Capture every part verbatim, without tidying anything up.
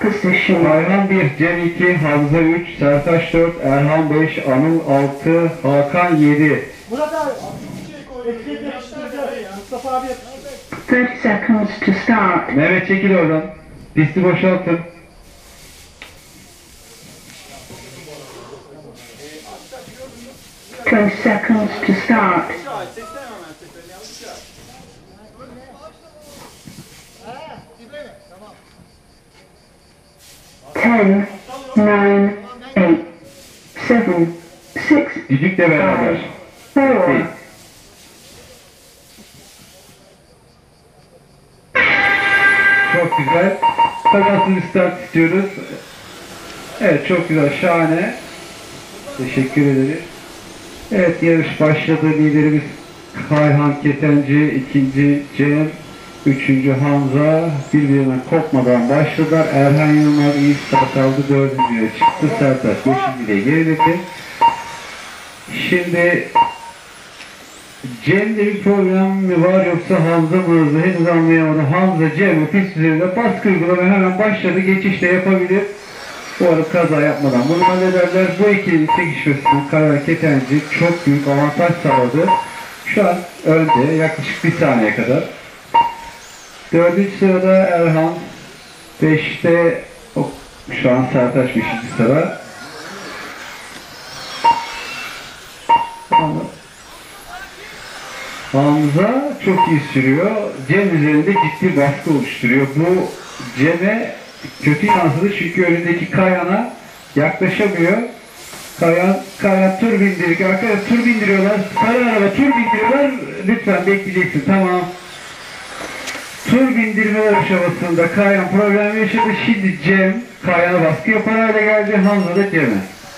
position. Ayhan bir, Cem iki, Hamza üç, Sertaç dört, Erhan beş, Anıl altı, Hakan yedi. Murat abi, etkili Mustafa abi. thirty seconds to start. Mehmet çekil oradan. Pisti boşaltın. twenty seconds to start. ten, nine, eight, seven, six, Düdükle beraber. four, Çok güzel. Kazasız bir start istiyoruz. Evet, çok güzel, şahane. Teşekkür ederiz. Evet, yarış başladı. Liderimiz Kayhan Ketenci, ikinci Cem, üçüncü Hamza. Birbirinden kopmadan başladılar. Erhan Yılmaz iyi start aldı. Dördüncüye çıktı. Sertaç beşinciliğe geriledi. Şimdi Cem'de bir problem mi var yoksa Hamza mı hızlı? Henüz anlayamadım. Hamza Cem'e pist üzerinde baskı uygulamaya hemen başladı. Geçiş de yapabilir. Bu arada kaza yapmadan bunu hallederler. Bu ikilinin çekişmesinden Kayhan Ketenci çok büyük avantaj sağladı. Şu an önde yaklaşık bir saniye kadar. Dördüncü sırada Erhan. Beşte oh, şu an Sertaç beşinci sıra. Hamza çok iyi sürüyor. Cem üzerinde ciddi baskı oluşturuyor. Bu Cem'e kötü yansıdı çünkü önündeki Kayhan'a yaklaşamıyor. Kayhan, Kayhan tur bindirik. Arkadaşlar tur bindiriyorlar. Sarı araba tur bindiriyorlar. Lütfen bekleyeceksin. Tamam. Tur bindirmeler aşamasında Kayhan problem yaşadı. Şimdi Cem Kayhan'a baskı yapar hale geldi. Hamza da Cem'e.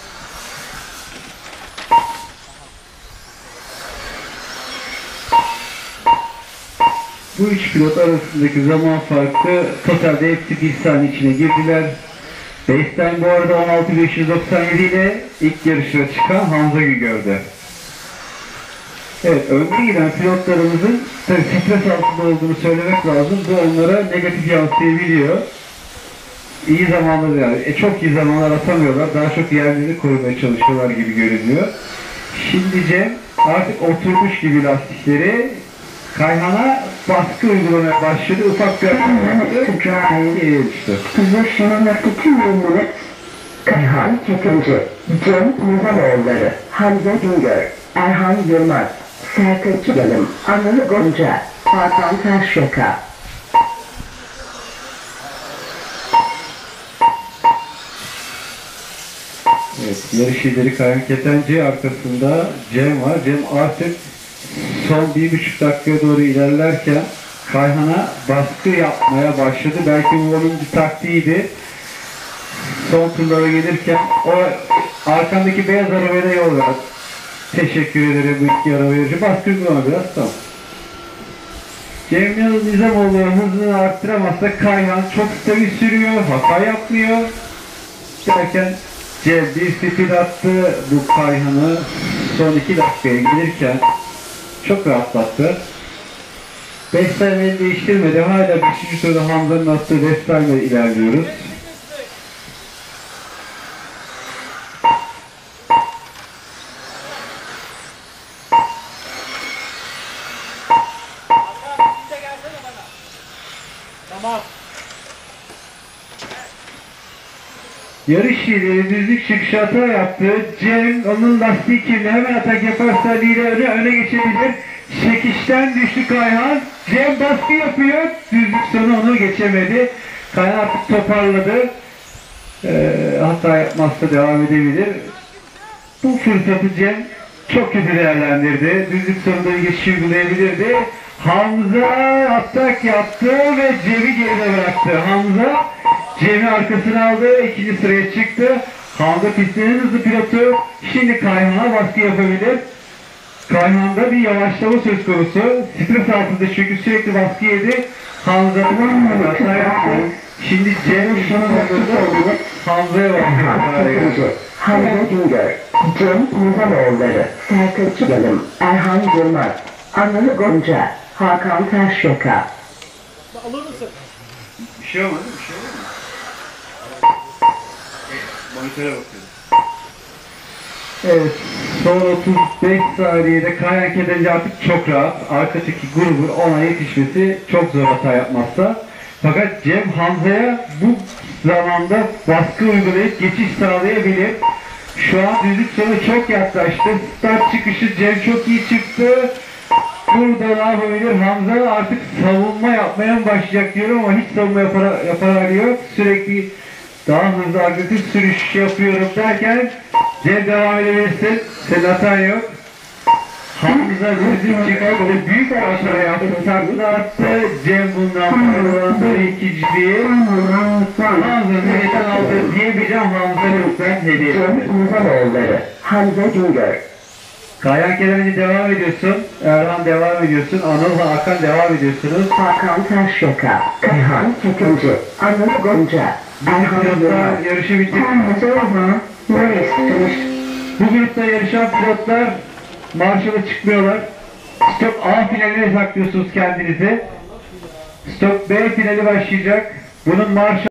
Bu üç pilot arasındaki zaman farkı totalde hepsi bir saniye içine girdiler. Base'den bu arada on altı bin beş yüz doksan yedi ile ilk yarışa çıkan Hamza Güngör'de. Evet, önde giden pilotlarımızın tabii stres altında olduğunu söylemek lazım. Bu onlara negatif yansıyabiliyor. İyi zamanlar yani, e, çok iyi zamanlar atamıyorlar. Daha çok yerlerini korumaya çalışıyorlar gibi görünüyor. Şimdi Cem artık oturmuş gibi lastikleri Kayhan'a baskı uygulamaya başladı. Ufak bir ten minutes to drive. işte. Position after two minutes. Kayhan Ketenci, Cem Nizanoğulları, Hamza Güngör, Erhan Yılmaz, Sertaç Yalım, Anıl Gonca, Hakan Taşyaka. Evet, yarış lideri Kayhan Ketenci, arkasında Cem var. Cem artık son bir buçuk dakikaya doğru ilerlerken Kayhan'a baskı yapmaya başladı. Belki bu onun bir taktiğiydi. Son turlara gelirken o arkandaki beyaz arabaya da yol ver. Teşekkür ederim bu iki araba yarışı. Baskı uygulama biraz, tamam. Cem Yılmaz Nizamoğlu hızını arttıramazsa Kayhan çok stabil sürüyor, hata yapmıyor. Derken Cem bir speed attı bu Kayhan'ı son iki dakikaya gelirken çok rahatlattı. beş saniye değiştirmedi. Hala beşinci sırada Hamza'nın attığı Vestel'le ilerliyoruz. Tamam. Yarış lideri düzlük çıkışı hata yaptı. Cem onun lastiği kirli. Hemen atak yaparsa lideri öne geçebilir. Çekişten düştü Kayhan. Cem baskı yapıyor. Düzlük sonu onu geçemedi. Kayhan artık toparladı. Ee, hata yapmazsa devam edebilir. Bu fırsatı Cem çok kötü değerlendirdi. Düzlük sonunda bir geçiş uygulayabilirdi. Hamza atak yaptı ve Cem'i geride bıraktı. Hamza Cem'i arkasına aldı. İkinci sıraya çıktı. Hamza pistin en hızlı pilotu. Şimdi Kayhan'a baskı yapabilir. Kayhan'da bir yavaşlama söz konusu. Stres altında çünkü sürekli baskı yedi. Hamza'nın hata yaptı. Şimdi Cem şunu durdurdu. Hamza'ya baskı. Hamza Güngör, Cem Nizanoğulları, Sertaç Yalım, Erhan Yılmaz, Anıl Gonca, Hakan Taşyaka. Alır mısın? Bir şey olmadı, bir şey olmadı. Monitöre bakıyorum. Evet, son otuz beş saniyede Kayhan Ketenci artık çok rahat. Arkadaki grubun ona yetişmesi çok zor hata yapmazsa. Fakat Cem Hamza'ya bu zamanda baskı uygulayıp geçiş sağlayabilir. Şu an düzlük sonu çok yaklaştı. Start çıkışı Cem çok iyi çıktı. Burada ne yapabilir? Hamza artık savunma yapmaya mı başlayacak diyorum ama hiç savunma yapar, yapar yok. Sürekli daha hızlı agresif sürüş yapıyorum derken Cem devam edebilirsin. Senin hatan yok. Hamza düzlük çıktı. Büyük bir hata yaptı. Takla attı. Cem bundan faydalandı. İkinciliği. Hamza'nın elinden aldı diyebileceğim. Hamza lütfen hediye. Cem İnsanoğulları. Hamza Güngör. Kayhan Ketenci devam ediyorsun. Erhan devam ediyorsun. Anıl ve Hakan devam ediyorsunuz. Hakan Taşyaka. Kayhan Ketenci. Anıl Gonca. Erhan Yılmaz. Pilotlar yarışı bitti. Hamza Orhan. Neresi tanıştı? Bu grupta yarışan pilotlar marşala çıkmıyorlar. Stop A finaline saklıyorsunuz kendinizi. Stop B finali başlayacak. Bunun marşı